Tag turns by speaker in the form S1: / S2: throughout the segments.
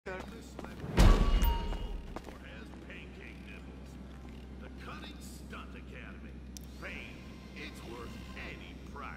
S1: Surface level. Or has pancake nipples. The Cunning Stunt Academy. Fame, it's worth any price.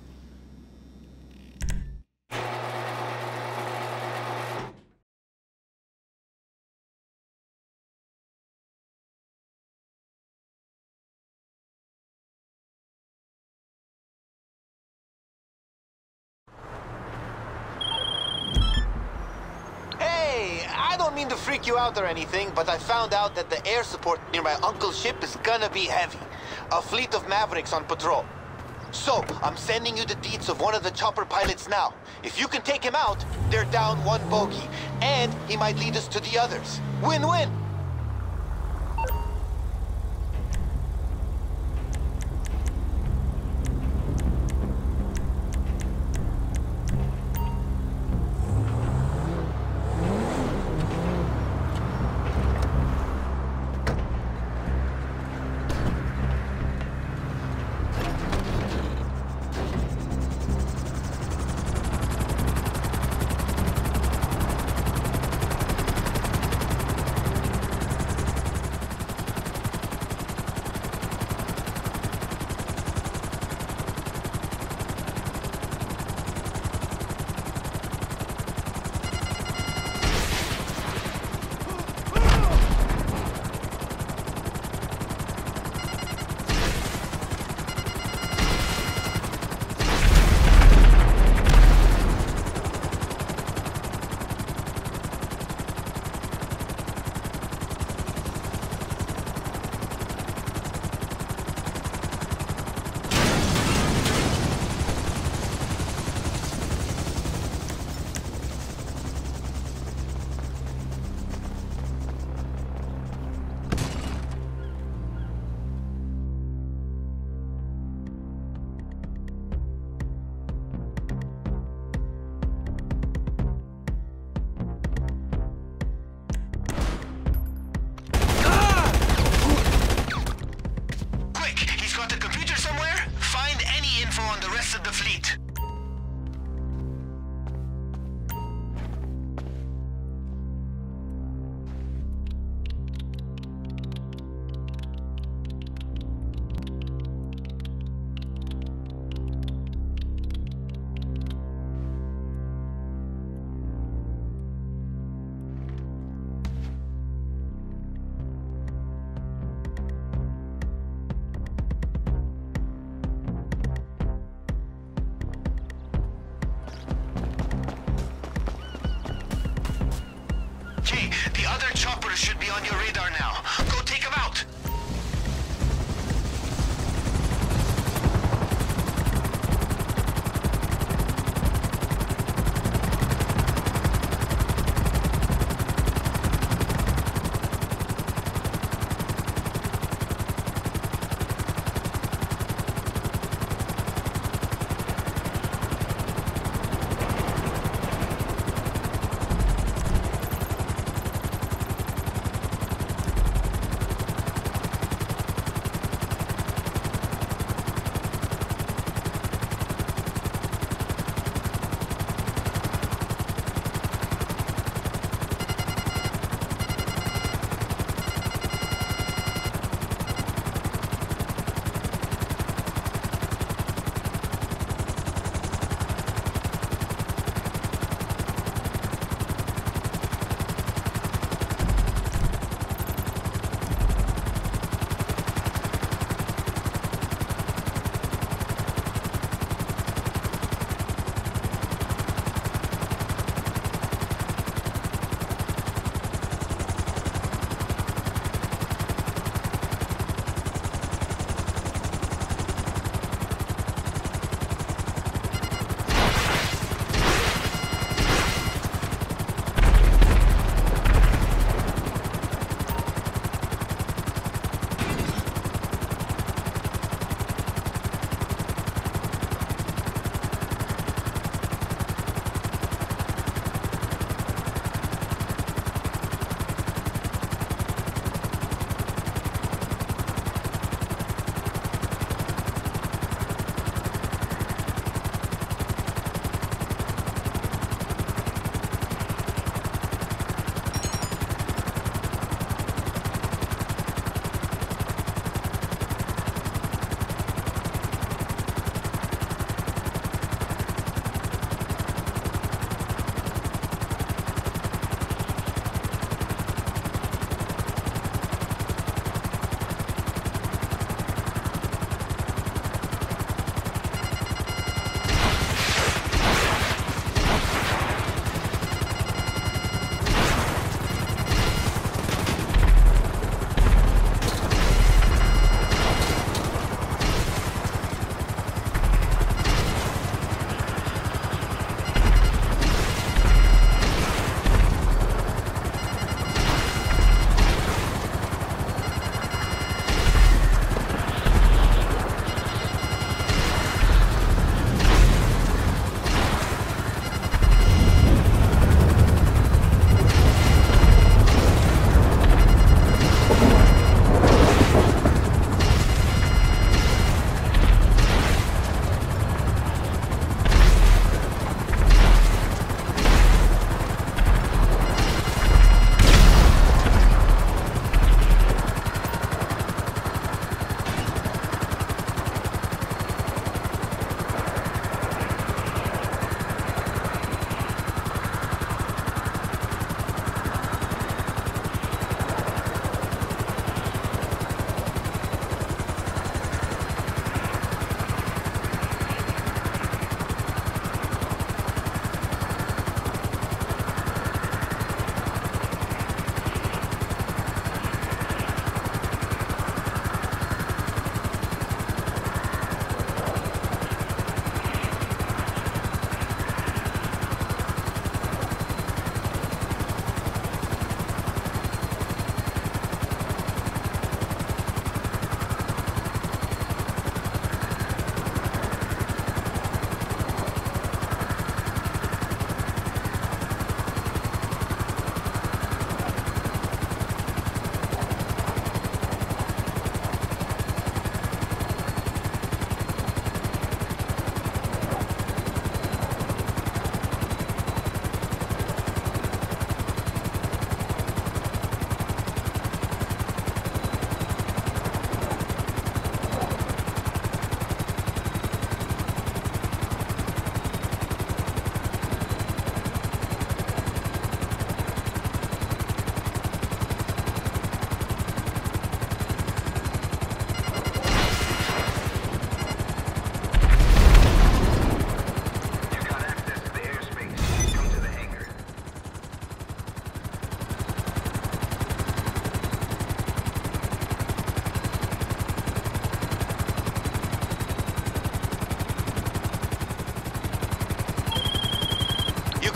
S2: Hey, I don't mean to freak you out or anything, but I found out that the air support near my uncle's ship is gonna be heavy. A fleet of Mavericks on patrol. So, I'm sending you the deets of one of the chopper pilots now. If you can take him out, they're down one bogey. And he might lead us to the others. Win-win! On the rest of the fleet. The other choppers should be on your radar now. Go take them out!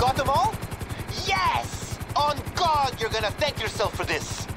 S2: got them all? Yes! On God, you're gonna thank yourself for this.